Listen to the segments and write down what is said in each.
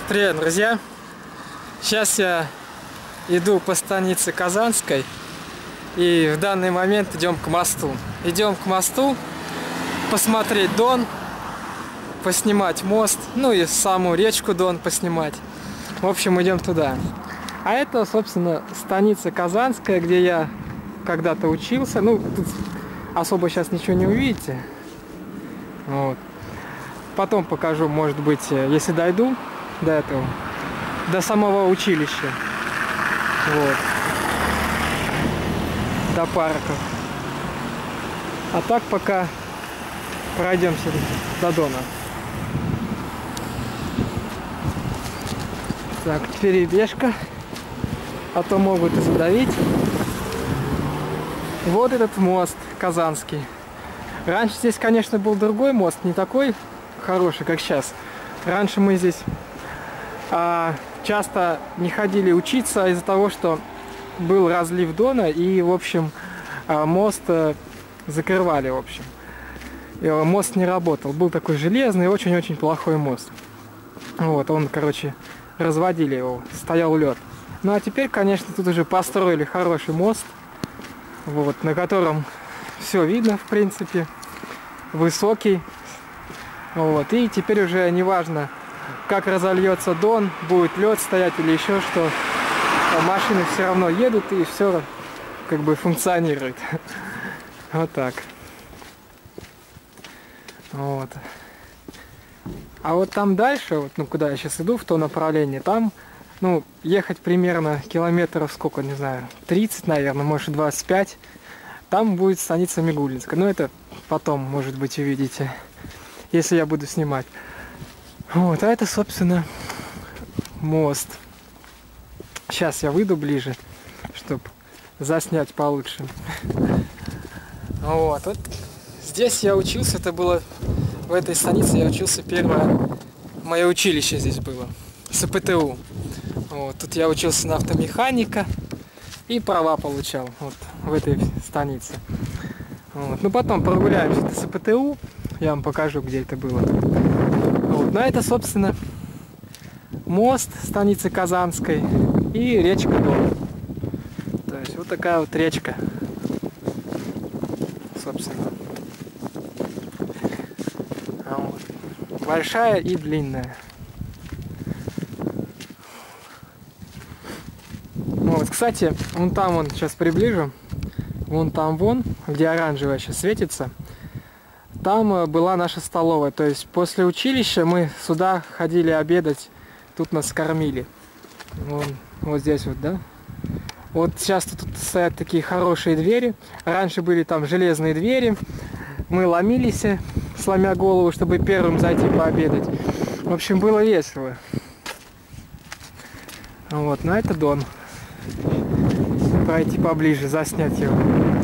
Привет, друзья! Сейчас я иду по станице Казанской, и в данный момент идем к мосту. Идем к мосту посмотреть Дон, поснимать мост, ну и саму речку Дон поснимать. В общем, идем туда. А это, собственно, станица Казанская, где я когда-то учился. Ну, тут особо сейчас ничего не увидите. Вот. Потом покажу, может быть, если дойду до этого, до самого училища. Вот. До парков. А так пока пройдемся до Дона. Так, перебежка. А то могут и задавить. Вот этот мост Казанский. Раньше здесь, конечно, был другой мост, не такой хороший, как сейчас. Раньше мы здесь часто не ходили учиться из-за того, что был разлив Дона, и, в общем, мост закрывали, в общем. И мост не работал. Был такой железный, очень-очень плохой мост. Вот, он, короче, разводили его, стоял лед. Ну, а теперь, конечно, тут уже построили хороший мост, вот, на котором все видно, в принципе, высокий. Вот, и теперь уже не важно, как разольется Дон, будет лед стоять или еще что, машины все равно едут и все как бы функционирует. Вот так. Вот. А вот там дальше, вот, ну куда я сейчас иду, в то направление, там, ну, ехать примерно километров, сколько, не знаю, 30, наверное, может 25. Там будет станица Мигулинская. Но это потом, может быть, увидите, если я буду снимать. Вот, а это, собственно, мост. Сейчас я выйду ближе, чтобы заснять получше. Вот, вот здесь я учился, это было, в этой станице я учился, первое мое училище здесь было, СПТУ. Вот, тут я учился на автомеханика и права получал, вот, в этой станице. Вот, ну, потом прогуляемся до СПТУ, я вам покажу, где это было. Вот, ну, это, собственно, мост станицы Казанской и речка Дон. То есть вот такая вот речка, собственно. Вот. Большая и длинная. Вот, кстати, вон там, вон, сейчас приближу, вон там, вон, где оранжевая сейчас светится, там была наша столовая. То есть после училища мы сюда ходили обедать, тут нас кормили. Вон, вот здесь вот, да? Вот сейчас тут стоят такие хорошие двери. Раньше были там железные двери. Мы ломились, сломя голову, чтобы первым зайти пообедать. В общем, было весело. Вот, но это Дон. Пройти поближе, заснять его.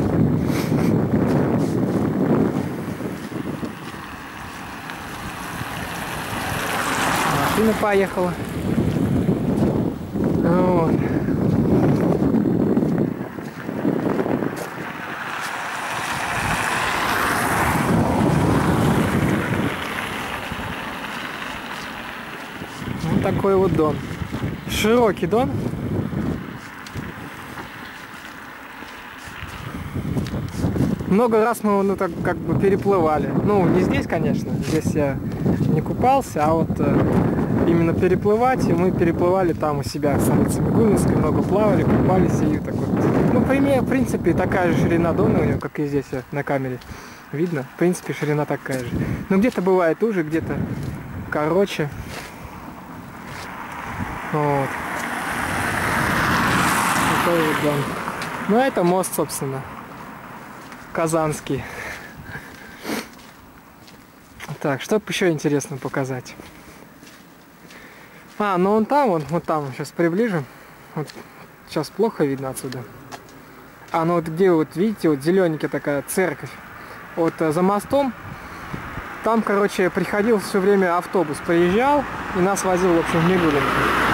Машина поехала. Вот. Вот такой вот Дон. Широкий Дон. Много раз мы его, ну, так как бы переплывали. Ну, не здесь, конечно. Здесь я не купался, а вот именно переплывать. И мы переплывали там у себя в станице Мигулинской, много плавали, купались и так вот. Ну, в принципе, такая же ширина Дона у него, как и здесь на камере. Видно? В принципе, ширина такая же. Но где-то бывает уже, где-то короче. Вот. Такой вот Дон. Ну, это мост, собственно. Казанский. Так, что еще интересно показать? Ну вон там, вот там, сейчас приближим. Вот, сейчас плохо видно отсюда. Ну вот где, вот видите, вот зелененькая такая церковь. Вот за мостом. Там, короче, приходил все время автобус, приезжал и нас возил, в общем, в Мигулинку.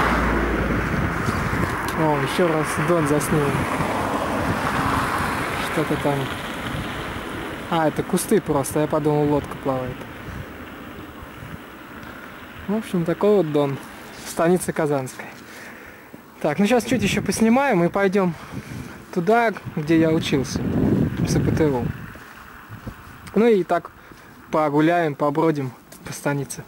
О, еще раз Дон заснул. Что-то там. Это кусты просто, я подумал, лодка плавает. В общем, такой вот Дон. станицы Казанской. Так, ну сейчас чуть еще поснимаем и пойдем туда, где я учился, в СПТУ. Ну и так погуляем, побродим по станице.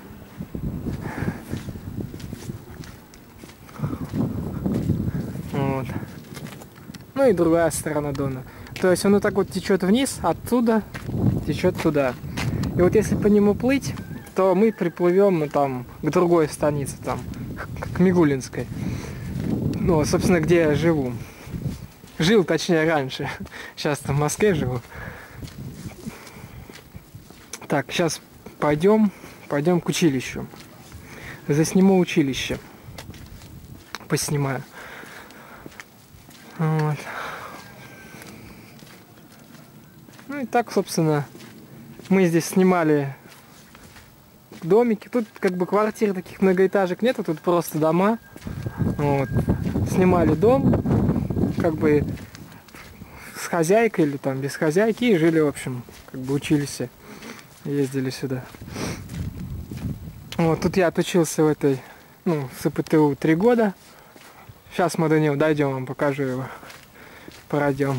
Вот. Ну и другая сторона Дона. То есть он вот так вот течет вниз, оттуда течет туда. И вот если по нему плыть, то мы приплывем там к другой станице, там, к Мигулинской. Ну, собственно, где я живу. Жил, точнее, раньше. Сейчас там в Москве живу. Так, сейчас пойдем к училищу. Засниму училище. Поснимаю. Вот. Ну и так, собственно, мы здесь снимали домики. Тут как бы квартир таких многоэтажек нету, тут просто дома. Вот. Снимали дом, как бы с хозяйкой или там без хозяйки, и жили, в общем, как бы учились, ездили сюда. Вот тут я отучился в этой, ну, в СПТУ 3 года. Сейчас мы до него дойдем, вам покажу его. Пройдем.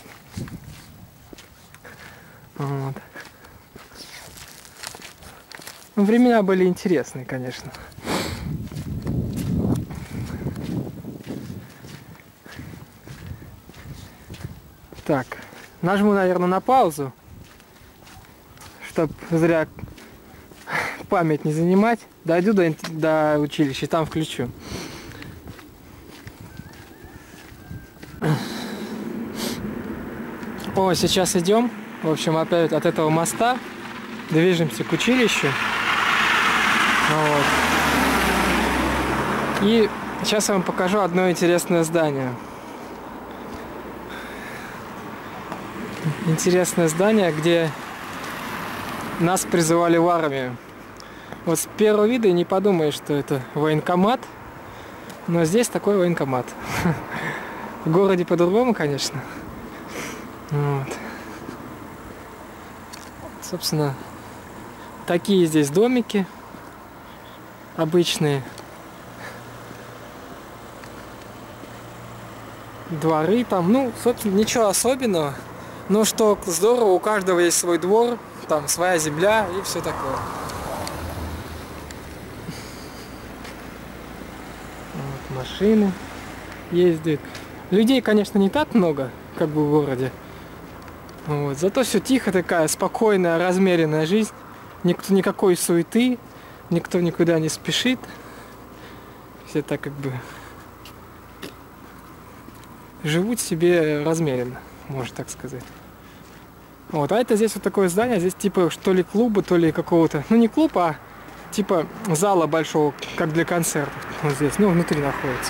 Вот. Ну, времена были интересные, конечно. Так, нажму, наверное, на паузу, чтобы зря память не занимать. Дойду до училища, и там включу. О, сейчас идем. В общем, опять от этого моста движемся к училищу. Вот. И сейчас я вам покажу одно интересное здание. Интересное здание, где нас призывали в армию. Вот с первого вида не подумаешь, что это военкомат, но здесь такой военкомат. В городе по-другому, конечно. Вот. Собственно, такие здесь домики обычные. Дворы там, ну, собственно, ничего особенного. Но что здорово, у каждого есть свой двор, там своя земля и все такое. Вот, машины ездят. Людей, конечно, не так много, как бы в городе. Вот. Зато все тихо, такая спокойная, размеренная жизнь. Никакой суеты, никто никуда не спешит. Все так как бы живут себе размеренно, можно так сказать. Вот, а это здесь вот такое здание, здесь типа что ли клуба, то ли какого-то, ну не клуб, а типа зала большого, как для концертов. Вот здесь, ну внутри находится.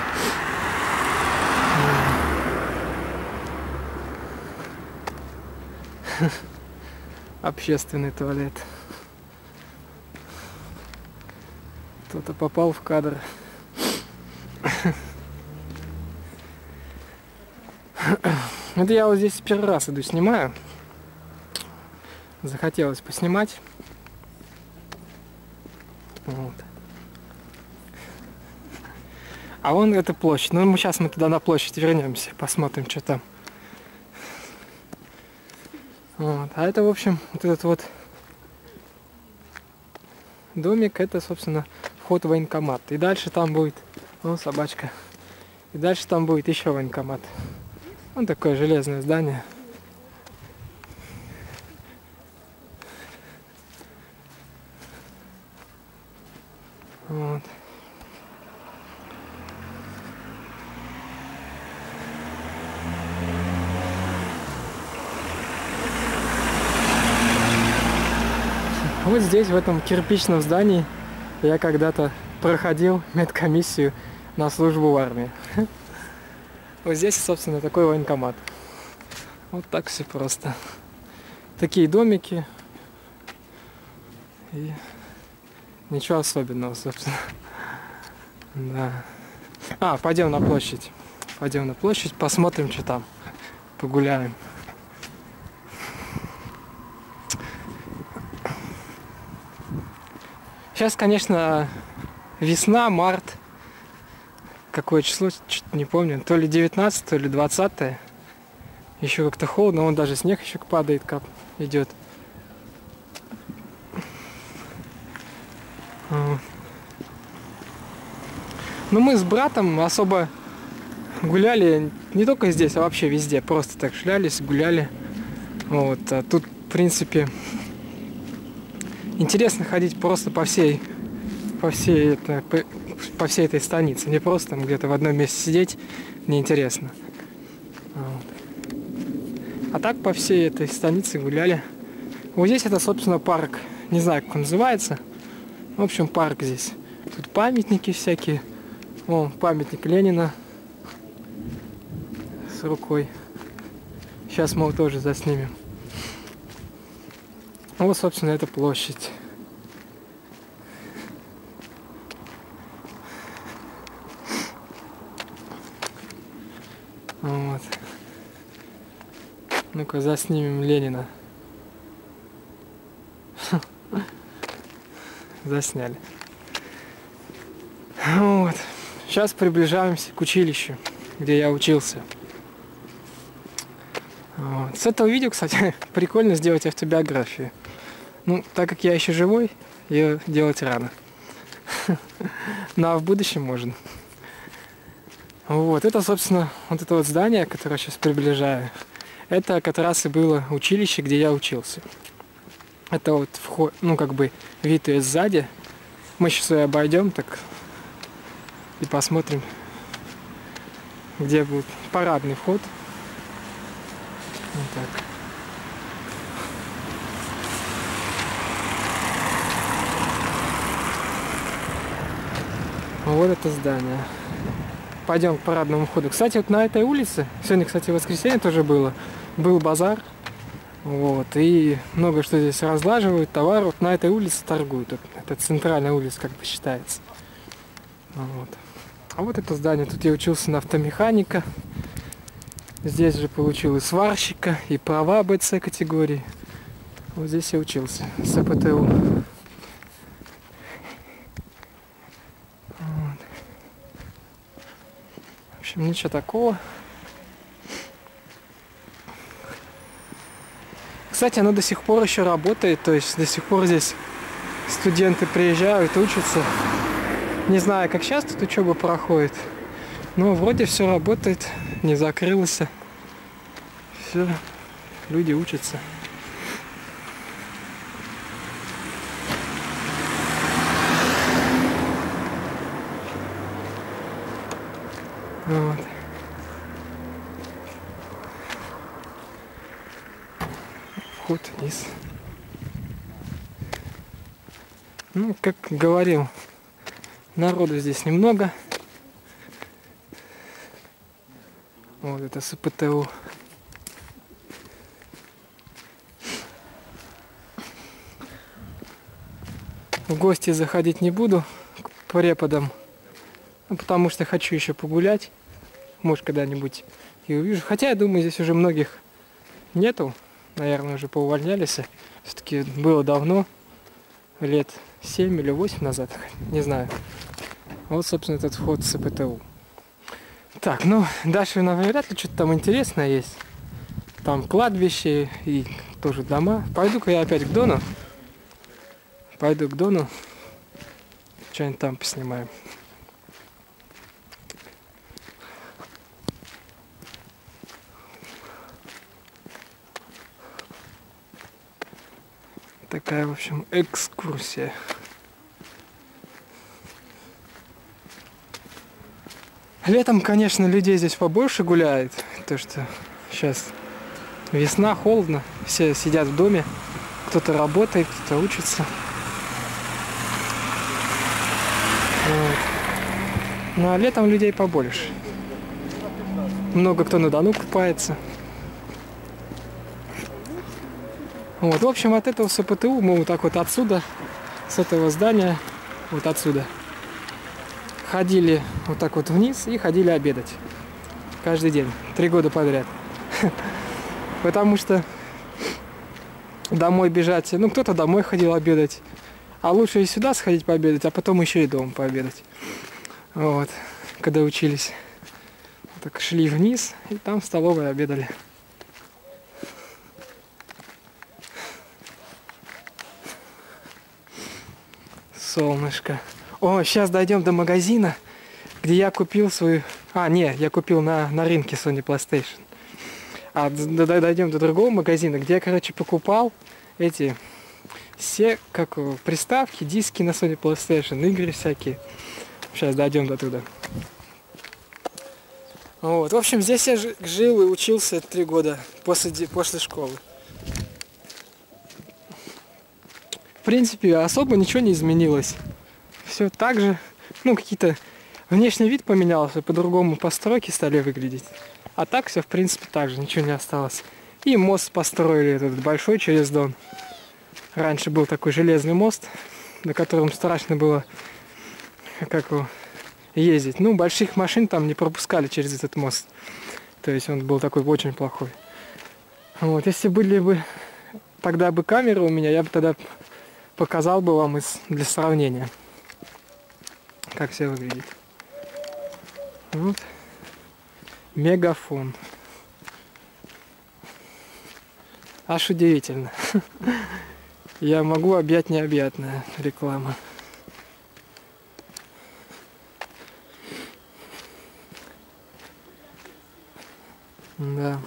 Общественный туалет. Кто-то попал в кадр. Это я вот здесь первый раз иду, снимаю. Захотелось поснимать. Вот. А вон эта площадь. Ну, сейчас мы туда на площадь вернемся, посмотрим, что там. Вот. А это, в общем, вот этот вот домик, это, собственно, вход в военкомат. И дальше там будет, о, собачка. И дальше там будет еще военкомат. Вот такое железное здание. Вот. Вот здесь, в этом кирпичном здании, я когда-то проходил медкомиссию на службу в армии. Вот здесь, собственно, такой военкомат. Вот так все просто. Такие домики. И ничего особенного, собственно. Да. А, пойдем на площадь. Пойдем на площадь, посмотрим, что там. Погуляем. Сейчас, конечно, весна, март. Какое число, чуть не помню. То ли 19, то ли 20. Еще как-то холодно, вон даже снег еще падает, кап идет. Ну мы с братом особо гуляли не только здесь, а вообще везде. Просто так шлялись, гуляли. Вот. А тут, в принципе, интересно ходить просто по всей этой станице. Не просто там где-то в одном месте сидеть, неинтересно. Вот. А так по всей этой станице гуляли. Вот здесь это, собственно, парк. Не знаю, как он называется. В общем, парк здесь. Тут памятники всякие. О, памятник Ленина с рукой. Сейчас мы его тоже заснимем. Вот, собственно, эта площадь. Вот. Ну-ка, заснимем Ленина. Засняли. Вот. Сейчас приближаемся к училищу, где я учился. Вот. С этого видео, кстати, прикольно сделать автобиографию. Ну, так как я еще живой, ее делать рано. Но в будущем можно. Вот. Это, собственно, вот это вот здание, которое я сейчас приближаю. Это как раз и было училище, где я учился. Это вот вход, ну, как бы вид ее сзади. Мы сейчас ее обойдем, так и посмотрим, где будет парадный вход. Вот так. Вот это здание. Пойдем к парадному входу. Кстати, вот на этой улице, сегодня, кстати, воскресенье тоже был базар. Вот, и много что здесь разлаживают, товар. Вот на этой улице торгуют. Это центральная улица, как бы считается. Вот. А вот это здание. Тут я учился на автомеханика. Здесь же получил и сварщика, и права БЦ категории. Вот здесь я учился, с АПТУ. Вот. В общем, ничего такого. Кстати, оно до сих пор еще работает, то есть до сих пор здесь студенты приезжают, учатся. Не знаю, как сейчас тут учеба проходит, но вроде все работает, не закрылось. Все, люди учатся. Вот. Вход вниз. Ну, как говорил, народу здесь немного. Вот это СПТУ. В гости заходить не буду к преподам, потому что хочу еще погулять. Может, когда-нибудь и увижу. Хотя, я думаю, здесь уже многих нету. Наверное, уже поувольнялись. Все-таки было давно, лет 7 или 8 назад, не знаю. Вот, собственно, этот вход с СПТУ. Так, ну, дальше, наверное, вряд ли что-то там интересное есть. Там кладбище и тоже дома. Пойду-ка я опять к Дону. Пойду к Дону. Что-нибудь там поснимаем. Такая, в общем, экскурсия. Летом, конечно, людей здесь побольше гуляет, то что сейчас весна, холодно, все сидят в доме, кто-то работает, кто-то учится. Вот. Ну а летом людей побольше. Много кто на Дону купается. Вот, в общем, от этого СПТУ мы вот так вот отсюда, с этого здания, вот отсюда, ходили вот так вот вниз и ходили обедать. Каждый день, 3 года подряд. Потому что домой бежать, ну кто-то домой ходил обедать, А лучше и сюда сходить пообедать, а потом еще и дома пообедать. Вот, когда учились. Так шли вниз, и там в столовой обедали. Солнышко. О, сейчас дойдем до магазина, где я купил свою... я купил на рынке Sony PlayStation. А дойдем до другого магазина, где я, короче, покупал эти все, приставки, диски на Sony PlayStation, игры всякие. Сейчас дойдем до туда. Вот. В общем, здесь я жил и учился 3 года после школы. В принципе, особо ничего не изменилось. Все так же. Какие-то... Внешний вид поменялся, по-другому постройки стали выглядеть. А так все, в принципе, так же, ничего не осталось. И мост построили этот большой через Дон. Раньше был такой железный мост, на котором страшно было ездить. Больших машин там не пропускали через этот мост. То есть он был такой очень плохой. Вот, если были бы тогда бы камеры у меня, я бы тогда показал бы вам для сравнения, как все выглядит. Вот. Мегафон. Аж удивительно. Я могу объять необъятное. Реклама. Да.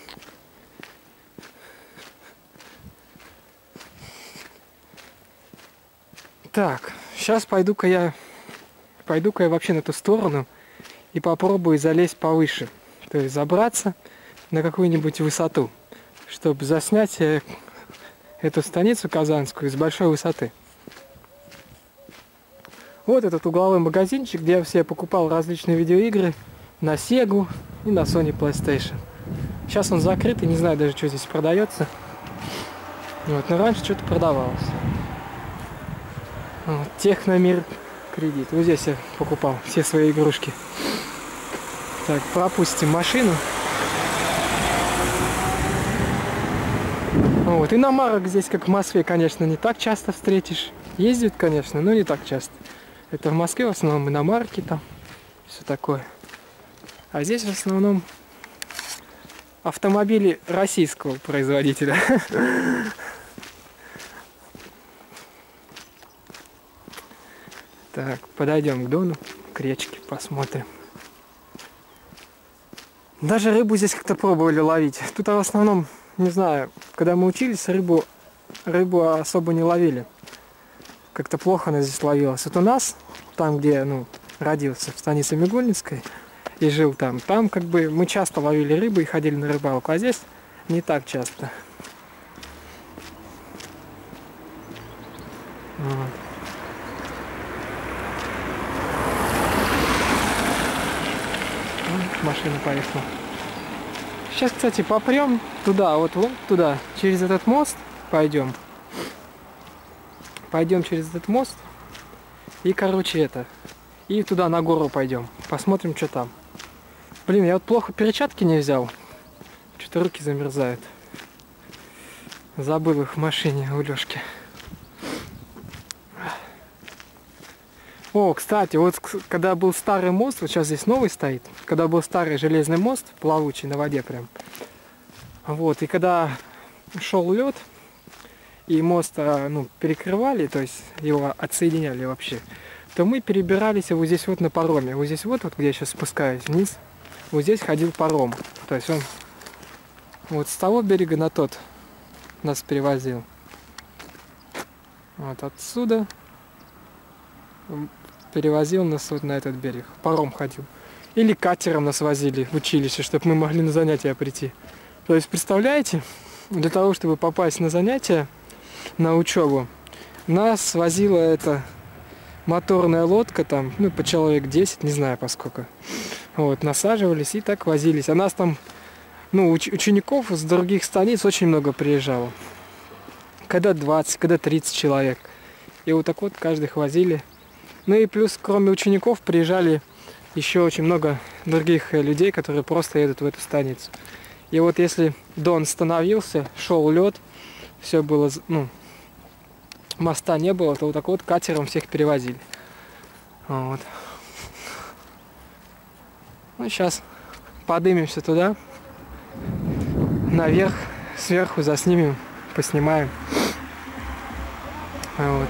Так, сейчас пойду-ка я вообще на ту сторону и попробую залезть повыше. То есть забраться на какую-нибудь высоту, чтобы заснять эту станицу казанскую с большой высоты. Вот этот угловой магазинчик, где я все покупал различные видеоигры на Sega и на Sony PlayStation. Сейчас он закрыт, и не знаю даже, что здесь продается. Вот, но раньше что-то продавалось. Вот, Техномир кредит. Вот здесь я покупал все свои игрушки. Так, пропустим машину. Вот, иномарок здесь, как в Москве, конечно, не так часто встретишь. Ездят, конечно, но не так часто. Это в Москве в основном иномарки там, все такое. А здесь в основном автомобили российского производителя. Так, подойдем к Дону, к речке, посмотрим. Даже рыбу здесь как-то пробовали ловить. Тут в основном, не знаю, когда мы учились, рыбу особо не ловили. Как-то плохо она здесь ловилась. Вот у нас, там, где я родился, в станице Мигульницкой, и жил там как бы мы часто ловили рыбу и ходили на рыбалку, а здесь не так часто. Вот. Машина поехала. Сейчас, кстати, попрем туда, вот туда, через этот мост пойдем. Пойдем через этот мост. И, и туда на гору пойдем. Посмотрим, что там. Блин, я вот плохо перчатки не взял. Что-то руки замерзают. Забыл их в машине у Лёшки. О, кстати, вот когда был старый мост, вот сейчас здесь новый стоит, когда был старый железный мост, плавучий на воде прям, вот, и когда шел лед, и мост, перекрывали, то есть его отсоединяли вообще, то мы перебирались вот здесь вот на пароме, вот здесь вот где я сейчас спускаюсь вниз, вот здесь ходил паром, то есть он вот с того берега на тот нас перевозил, вот отсюда перевозил нас вот на этот берег. Паром ходил. Или катером нас возили в училище, чтобы мы могли на занятия прийти. То есть, представляете, для того, чтобы попасть на занятия, на учебу, нас возила эта моторная лодка, там, по человек 10, не знаю по сколько. Вот, насаживались и так возились. А нас там, учеников с других станиц очень много приезжало. Когда 20, когда 30 человек. И вот так вот каждых возили. Ну и плюс, кроме учеников, приезжали еще очень много других людей, которые просто едут в эту станицу. И вот если Дон становился, шел лед, все было, моста не было, то вот так вот катером всех перевозили. Вот. Ну, сейчас поднимемся туда, наверх, сверху заснимем, поснимаем. Вот.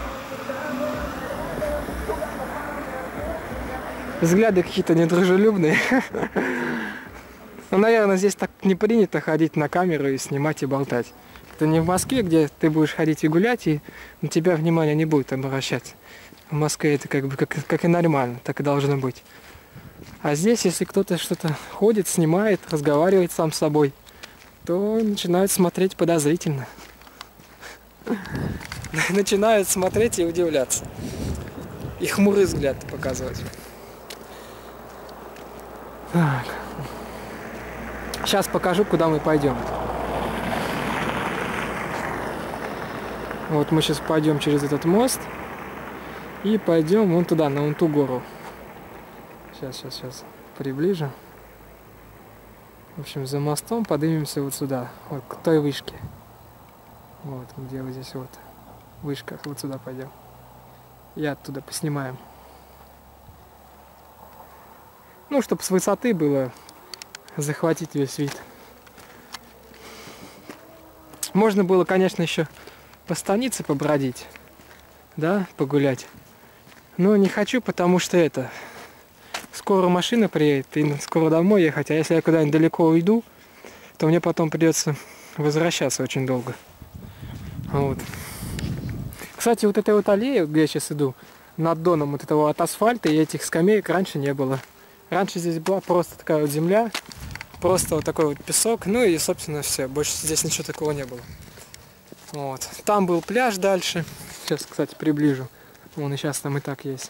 Взгляды какие-то недружелюбные. Ну, наверное, здесь так не принято ходить на камеру и снимать и болтать. Это не в Москве, где ты будешь ходить и гулять, и на тебя внимание не будет обращать. В Москве это как бы как и нормально, так и должно быть. А здесь, если кто-то что-то ходит, снимает, разговаривает сам с собой, то начинают смотреть подозрительно. Начинают смотреть и удивляться. И хмурый взгляд показывать. Так. Сейчас покажу, куда мы пойдем. Вот мы сейчас пойдем через этот мост и пойдем вон туда, на вон ту гору. Сейчас приближу. В общем, за мостом поднимемся вот сюда, вот к той вышке. Вот, где вот здесь вот вышка, вот сюда пойдем. И оттуда поснимаем. Ну, чтобы с высоты было захватить весь вид. Можно было, конечно, еще по станице побродить, да, погулять. Но не хочу, потому что это... Скоро машина приедет, и скоро домой ехать. А если я куда-нибудь далеко уйду, то мне потом придется возвращаться очень долго. Вот. Кстати, вот этой вот аллеи, где я сейчас иду, над доном вот этого от асфальта и этих скамеек раньше не было. Раньше здесь была просто такая вот земля, просто вот такой вот песок, ну и, собственно, все. Больше здесь ничего такого не было. Вот. Там был пляж дальше. Сейчас, кстати, приближу. Вон и сейчас там и так есть.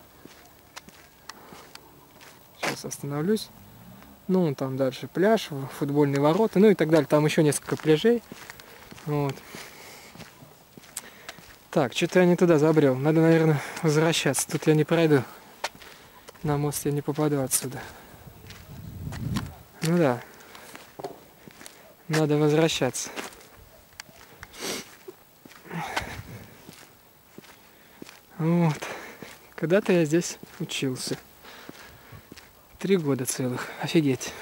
Сейчас остановлюсь. Ну, там дальше пляж, футбольные ворота, ну и так далее. Там еще несколько пляжей. Вот. Так, что-то я не туда забрел. Надо, наверное, возвращаться. Тут я не пройду. На мост я не попаду отсюда. Ну да. Надо возвращаться. Вот. Когда-то я здесь учился. 3 года целых. Офигеть.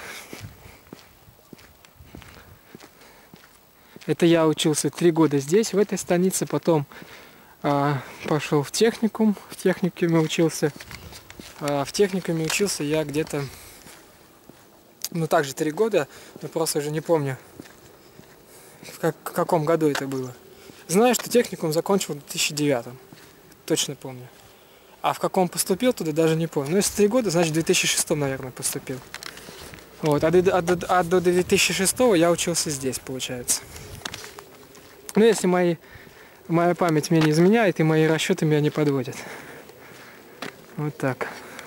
Это я учился 3 года здесь, в этой станице. Потом пошел в техникум. В техникуме учился. В техникуме учился я где-то... Ну, также 3 года. Но просто уже не помню, в каком году это было. Знаю, что техникум закончил в 2009. Точно помню. А в каком поступил туда, даже не помню. Ну, если 3 года, значит, в 2006, наверное, поступил. Вот. А до 2006 я учился здесь, получается. Ну, если моя память меня не изменяет, и мои расчеты меня не подводят. Вот так.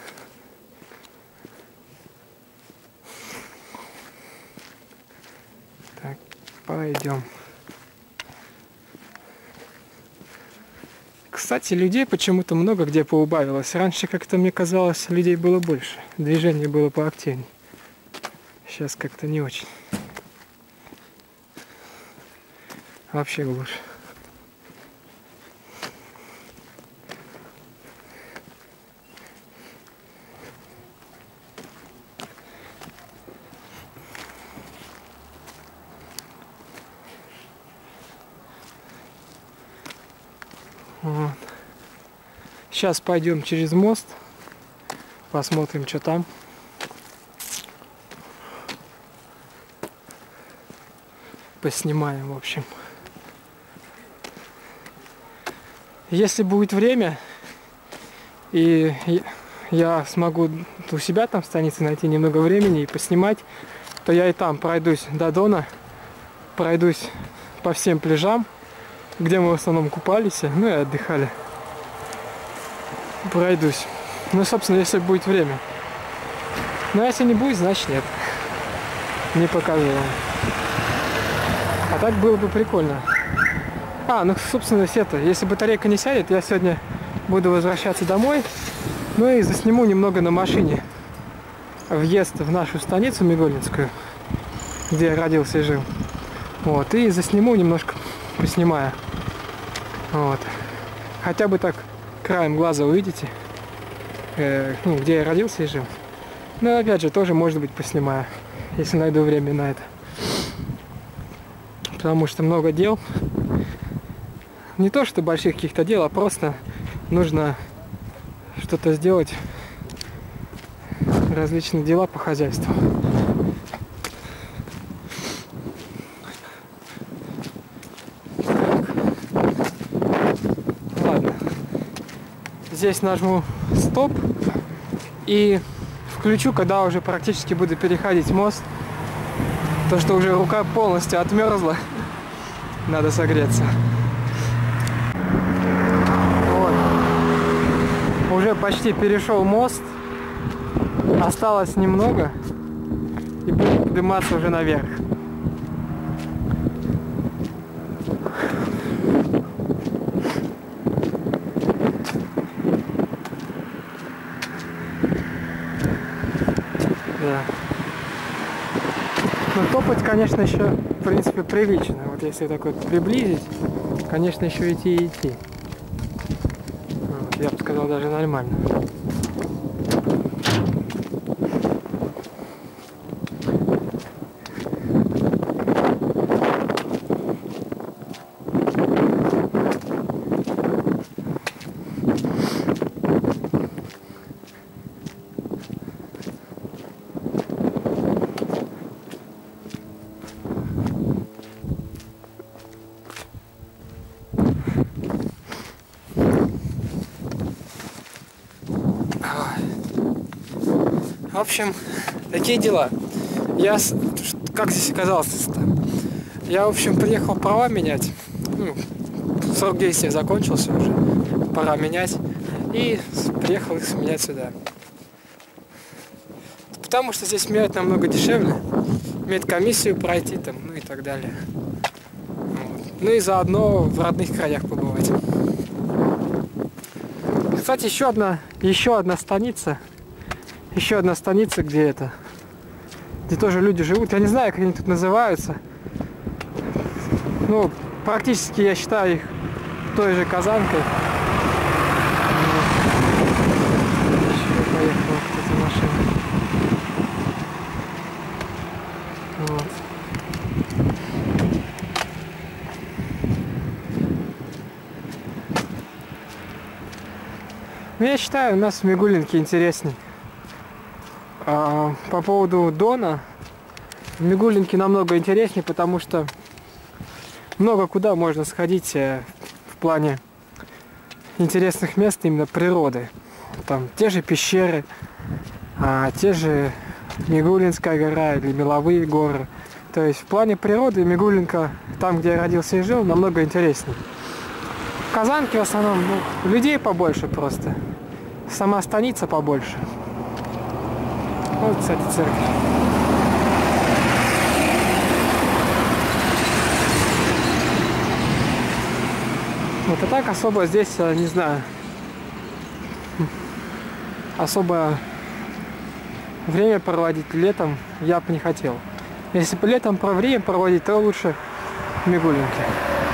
Так, пойдем. Кстати, людей почему-то много где поубавилось. Раньше как-то, мне казалось, людей было больше. Движение было поактивнее. Сейчас как-то не очень. Вообще глушь. Вот. Сейчас пойдем через мост, посмотрим, что там. Поснимаем, в общем. Если будет время, и я смогу у себя там в станице найти немного времени и поснимать, то я и там пройдусь до Дона, пройдусь по всем пляжам, где мы в основном купались, ну и отдыхали. Пройдусь. Ну, собственно, если будет время. Но если не будет, значит нет. Не покажу вам. А так было бы прикольно. Ну, собственно, это, если батарейка не сядет, я сегодня буду возвращаться домой. Ну и засниму немного на машине въезд в нашу станицу Мегольницкую, где я родился и жил. Вот, и засниму немножко, поснимаю. Вот. Хотя бы так краем глаза увидите, ну, где я родился и жил. Но опять же, тоже, может быть, поснимаю, если найду время на это. Потому что много дел. Не то, что больших каких-то дел, а просто нужно что-то сделать. Различные дела по хозяйству. Ладно. Здесь нажму стоп и включу, когда уже практически буду переходить мост. То, что уже рука полностью отмерзла. Надо согреться. Вот. Уже почти перешел мост. Осталось немного. И буду подниматься уже наверх. Да. Но топать, конечно, еще, в принципе, прилично. Вот если так вот приблизить, конечно, еще идти и идти. Вот, я бы сказал, даже нормально. В общем, такие дела. Я, как здесь оказался-то? Я, в общем, приехал права менять. Ну, срок действия закончился уже. Пора менять. И приехал их менять сюда. Потому что здесь менять намного дешевле. Медкомиссию пройти там, ну и так далее. Вот. Ну и заодно в родных краях побывать. Кстати, еще одна станица. Еще одна станица, где тоже люди живут. Я не знаю, как они тут называются. Ну, практически я считаю их той же Казанкой. Еще поехала эта машина. Вот. Ну, я считаю, у нас в Мигулинке интересней. По поводу Дона, в Мигулинке намного интереснее, потому что много куда можно сходить в плане интересных мест именно природы. Там те же пещеры, те же Мигулинская гора или Меловые горы. То есть в плане природы Мигулинка, там, где я родился и жил, намного интереснее. В Казанке в основном людей побольше просто. Сама станица побольше. Вот, кстати, церковь. Вот, а так особо здесь, не знаю, особо время проводить летом я бы не хотел. Если бы летом время проводить, то лучше в Мигулинке.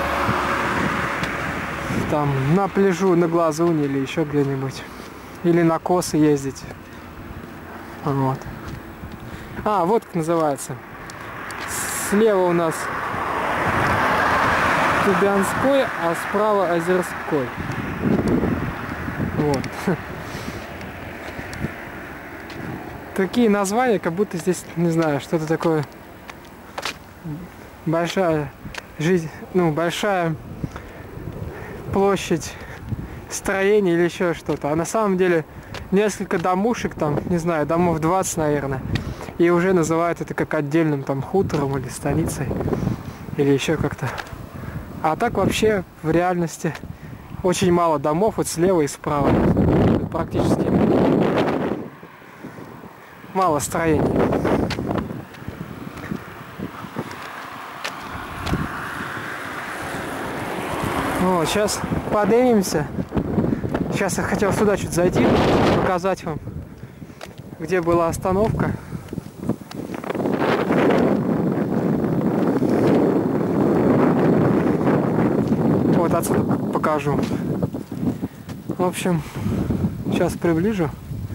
Там на пляжу, на Глазуне или еще где-нибудь. Или на Косы ездить. Вот. Вот как называется. Слева у нас Кубянской, а справа Озерской. Вот. Такие названия, как будто здесь, не знаю, что-то такое. Большая жизнь, ну, большая площадь строений или еще что-то. А на самом деле несколько домушек, там, не знаю, домов 20, наверное. И уже называют это как отдельным там хутором или станицей. Или еще как-то. А так вообще в реальности очень мало домов, вот слева и справа. Практически мало строений. Вот, сейчас поднимемся. Сейчас я хотел сюда чуть зайти, показать вам, где была остановка. Вот отсюда покажу. покажу. В общем, сейчас приближу.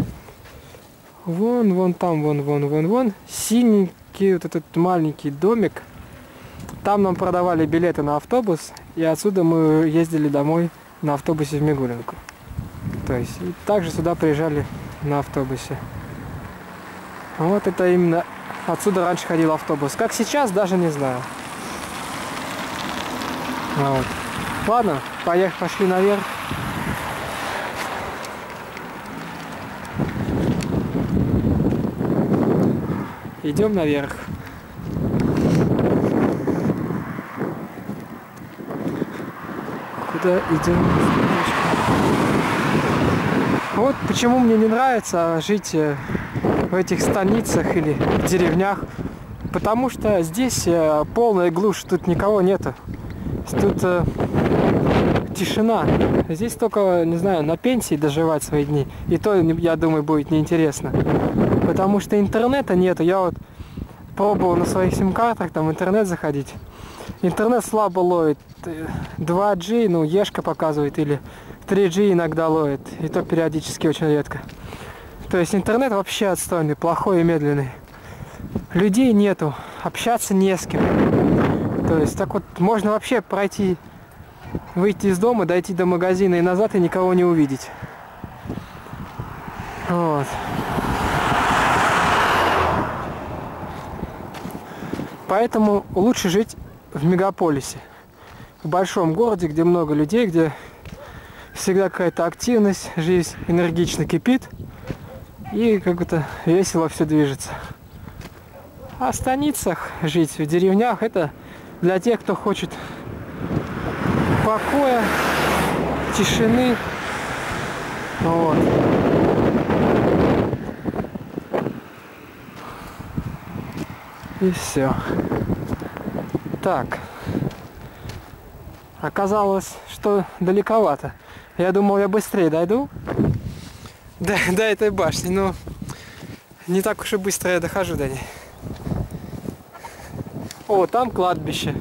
Вон там, вон. Синенький вот этот маленький домик. Там нам продавали билеты на автобус, и отсюда мы ездили домой на автобусе в Мигулинку. То есть, и также сюда приезжали на автобусе. Вот это именно отсюда раньше ходил автобус. Как сейчас, даже не знаю. Вот. Ладно, пошли наверх. Идем наверх. Куда идем? Вот почему мне не нравится жить в этих станицах или в деревнях. Потому что здесь полная глушь, тут никого нету. Тут тишина. Здесь только, не знаю, на пенсии доживать свои дни. И то, я думаю, будет неинтересно. Потому что интернета нету. Я вот пробовал на своих сим-картах там в интернет заходить. Интернет слабо ловит. 2G, ну, ешка показывает, или 3G иногда ловит. И то периодически очень редко. То есть интернет вообще отстойный, плохой и медленный. Людей нету, общаться не с кем. То есть так вот можно вообще пройти, выйти из дома, дойти до магазина и назад и никого не увидеть. Вот. Поэтому лучше жить в мегаполисе. В большом городе, где много людей, где всегда какая-то активность, жизнь энергично кипит. И как-то весело все движется. А в станицах жить, в деревнях, это для тех, кто хочет покоя, тишины. Вот. И все. Так. Оказалось, что далековато. Я думал, я быстрее дойду до этой башни, но не так уж и быстро я дохожу до ней. О, там кладбище.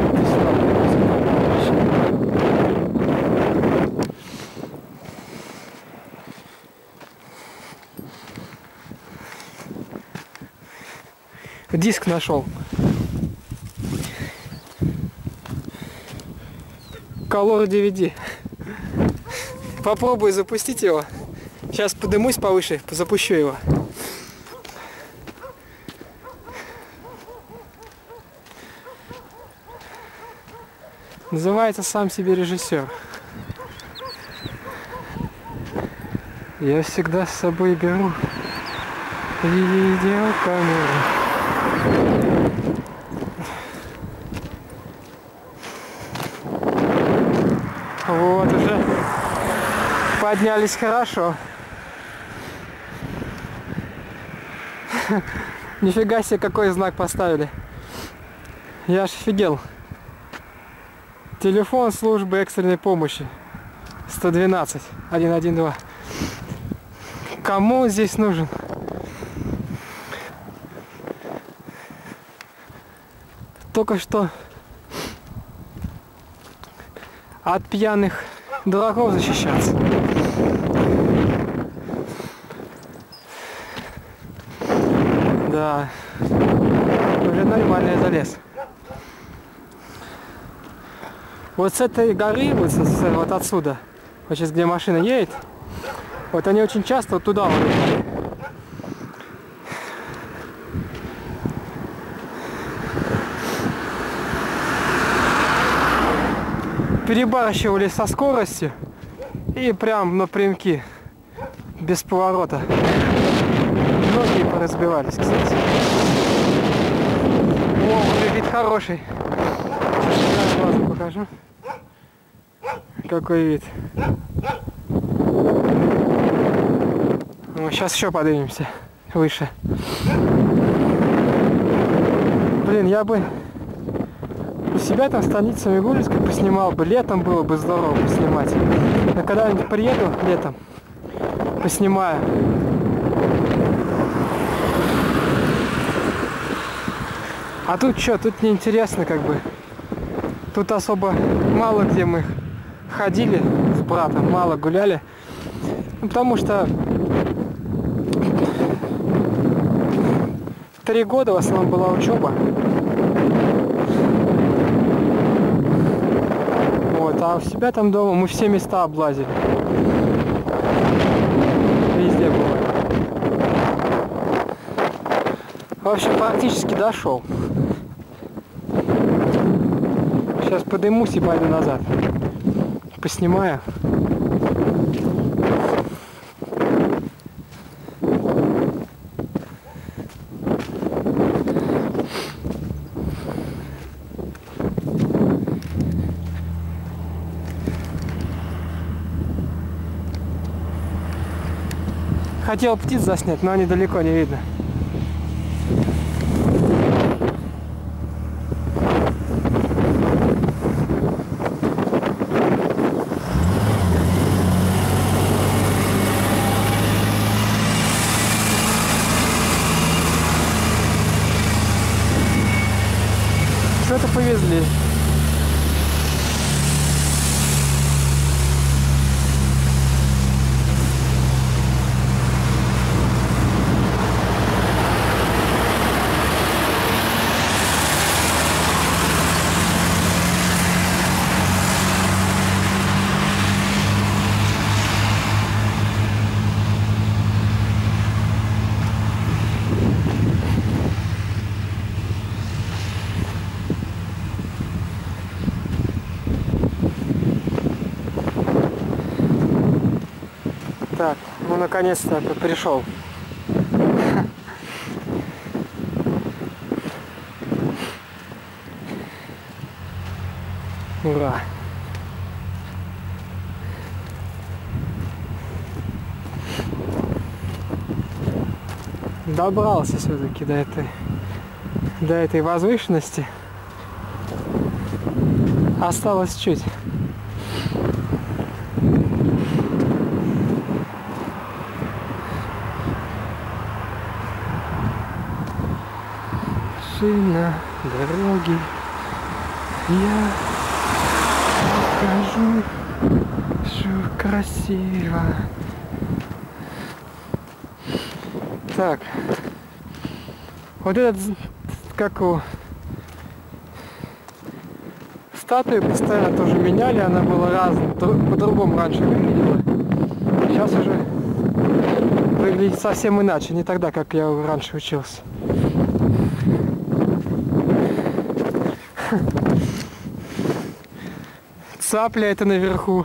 Диск нашел. Color DVD. Попробую запустить его. Сейчас поднимусь повыше, запущу его. Называется «Сам себе режиссер». Я всегда с собой беру видеокамеру. Вот уже поднялись хорошо. Нифига себе, какой знак поставили. Я аж офигел. Телефон службы экстренной помощи. 112 112. Кому он здесь нужен? Только что от пьяных дураков защищаться. Да, уже нормально я залез. Вот с этой горы, вот отсюда, вот сейчас где машина едет, вот они очень часто вот туда улетали. Перебарщивали со скоростью и прям напрямки, без поворота. Многие поразбивались, кстати. О, уже вид хороший. Сейчас глазом покажу. Какой вид. Ну, сейчас еще поднимемся выше. Блин, я бы у себя там в станице Мигулинской поснимал бы. Летом было бы здорово поснимать. Но когда-нибудь приеду летом, поснимаю. А тут что? Тут неинтересно как бы. Тут особо мало где мы ходили с братом, мало гуляли. Ну, потому что 3 года в основном была учеба. Вот, а у себя там дома мы все места облазили. Везде было. В общем, практически дошел. Сейчас подымусь и пойду назад. Поснимаю. Хотел птиц заснять, но они далеко не видно. Что-то повезли. Так, ну наконец-то пришел. Ура! Добрался все-таки до этой возвышенности. Осталось чуть. На дороге я покажу, что красиво. Так, вот этот, как его, статую постоянно тоже меняли, она была разная, по-другому раньше выглядела. Сейчас уже выглядит совсем иначе, не тогда, как я раньше учился. Цапля это наверху.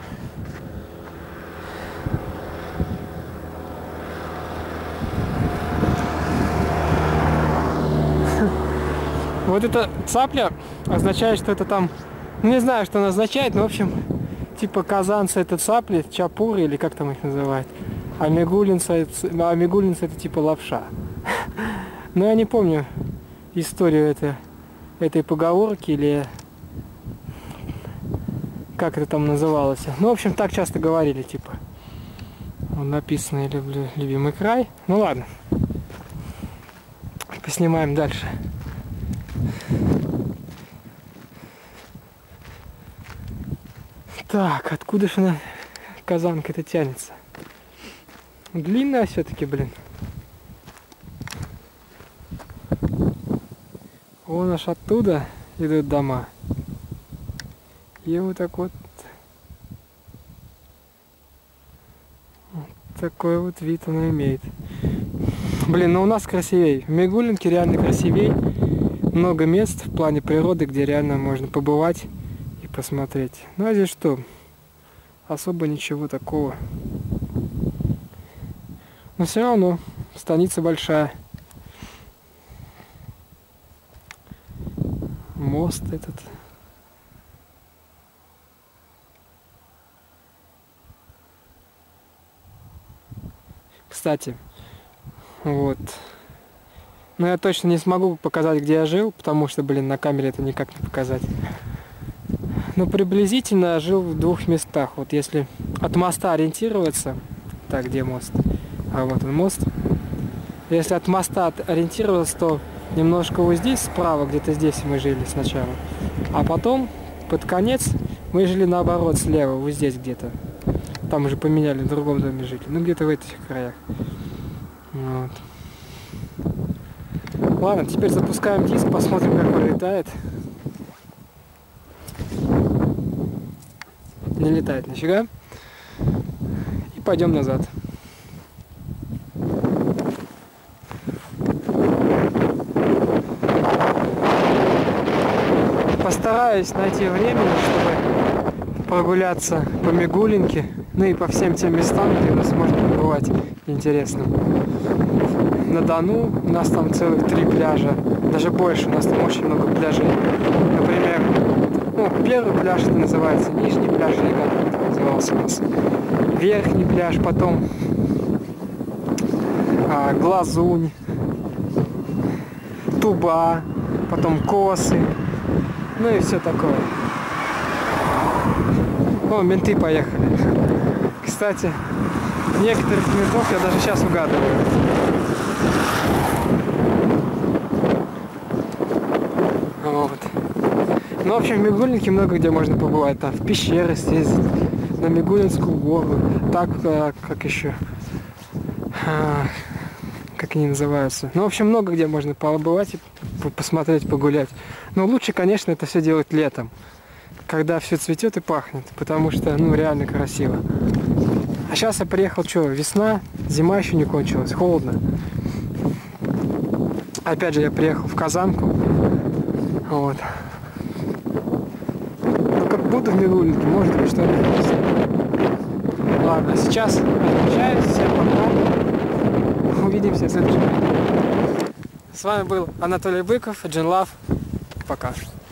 Вот эта цапля означает, что это там, не знаю, что она означает, но в общем, типа казанцы это цапли, чапуры или как там их называют. А мигулинцы это типа лапша. Но я не помню историю этой поговорки или как это там называлось. Ну, в общем, так часто говорили, типа. Вот написано «Я люблю любимый край». Ну ладно. Поснимаем дальше. Так, откуда же она, казанка-то, тянется? Длинная все-таки, блин. Вон аж оттуда идут дома. И вот так вот. Вот такой вот вид она имеет. Блин, ну у нас красивей. В Мигулинке реально красивей. Много мест в плане природы, где реально можно побывать и посмотреть. Ну а здесь что? Особо ничего такого. Но все равно станица большая. Мост этот. Кстати, вот. Но я точно не смогу показать, где я жил, потому что, блин, на камере это никак не показать. Но приблизительно я жил в 2 местах. Вот если от моста ориентироваться, так, где мост? А вот он мост. Если от моста ориентироваться, то немножко вот здесь справа, где-то здесь мы жили сначала. А потом, под конец, Мы жили наоборот слева, вот здесь где-то. Там уже поменяли, в другом доме жили. Ну где-то в этих краях. Вот. Ладно, теперь запускаем диск, посмотрим, как он летает. Не летает нифига. И пойдем назад. Постараюсь найти время, чтобы прогуляться по Мигулинке, ну и по всем тем местам, где у нас можно побывать интересным. На Дону у нас там целых 3 пляжа, даже больше, у нас там очень много пляжей. Например, ну, первый пляж это называется Нижний пляж, или как это назывался у нас. Верхний пляж, потом Глазунь, Туба, потом Косы, ну и все такое. О, менты поехали. Кстати, некоторых ментов я даже сейчас угадываю. Вот. Ну, в общем, в Мигулинке много где можно побывать. Там в пещеры съездить, на Мигулинскую гору. Так, как еще? Как они называются? Ну, в общем, много где можно побывать и посмотреть, погулять. Но лучше, конечно, это все делать летом, когда все цветет и пахнет, потому что, ну, реально красиво. А сейчас я приехал, что, весна, зима еще не кончилась, холодно. Опять же, я приехал в Казанку. Вот. Ну, как буду в Мигулинке, может быть, что-нибудь. Ладно, сейчас отключаюсь, всем пока. Увидимся в следующем видео. С вами был Анатолий Быков, Джин Лав. Пока.